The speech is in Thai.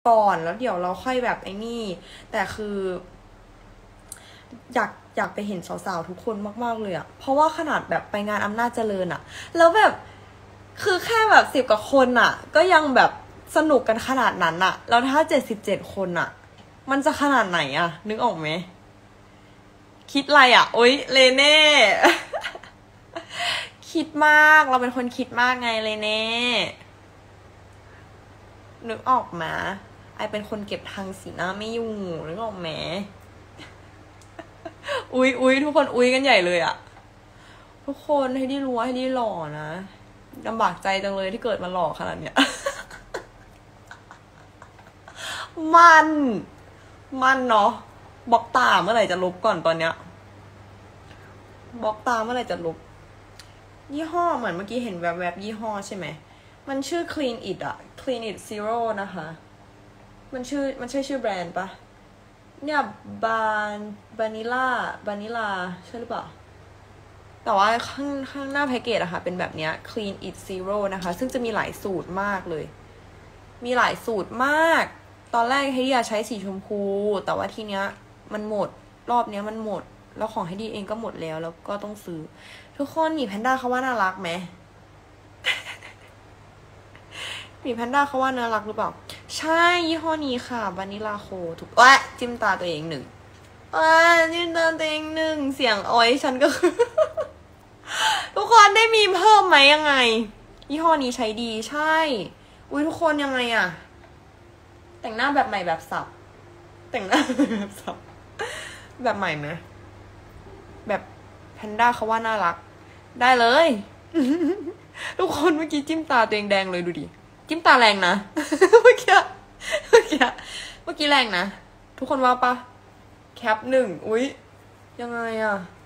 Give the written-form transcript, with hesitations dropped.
ก่อนแล้วเดี๋ยวเราค่อยแบบไอ้นี่ แต่คืออยากไปเห็นสาวๆทุกคนมากๆเลยอะเพราะว่าขนาดแบบไปงานอำนาจเจริญอะแล้วแบบคือแค่แบบ10 กว่าคนอะก็ยังแบบสนุกกันขนาดนั้นอะแล้วถ้า77 คนอะมันจะขนาดไหนอะนึกออกไหมคิดอะไรอะโอ๊ยเลเน่ คิดมากเราเป็นคนคิดมากไงเลเน่นึกออกมาไอเป็นคนเก็บทางสีหน้าไม่อยู่นึกออกไหมอุ๊ยทุกคนอุ๊ยกันใหญ่เลยอะทุกคนให้ดีรู้ว่าให้ดีหล่อนะลำบากใจจังเลยที่เกิดมาหล่อขนาดเนี้ย มันเนาะบล็อกตาเมื่อไหร่จะลบก่อนตอนเนี้ยบล็อกตาเมื่อไหร่จะลบยี่ห้อเหมือนเมื่อกี้เห็นแวบๆยี่ห้อใช่ไหมมันชื่อ Clean It อะ Clean It Zero นะคะมันใช่ชื่อแบรนด์ปะเนี่ยบานิลาใช่หรือเปล่าแต่ว่าข้างหน้าแพ็กเกจอะค่ะเป็นแบบเนี้ย Clean It Zero นะคะซึ่งจะมีหลายสูตรมากเลยมีหลายสูตรมากตอนแรกเฮดี้อยากใช้สีชมพูแต่ว่าทีเนี้ยมันหมดรอบเนี้ยมันหมดแล้วของเฮดี้เองก็หมดแล้วก็ต้องซื้อทุกคนหมีแพนด้าเขาว่าน่ารักไหม หมีแพนด้าเขาว่าน่ารักหรือเปล่าใช่ยี่ห้อนี้ค่ะวานิลาโคถูกจิ้มตาตัวเอง1จิ้มตาตัวเอง1เสียงอ้อยฉันก็คือ ทุกคนได้มีเพิ่มไหมยังไงยี่ห้อนี้ใช้ดีใช่อุ้ยทุกคนยังไงอะแต่งหน้าแบบใหม่แบบสับแต่งหน้าแบบสับแบบใหม่ไหมแบบแพนด้าเขาว่าน่ารักได้เลย ทุกคนเมื่อกี้จิ้มตาตัวเองแดงเลยดูดิจิ้มตาแรงนะ เมื่อกี้แรงนะทุกคนว่าปะแคป1อุ๊ยยังไงอะ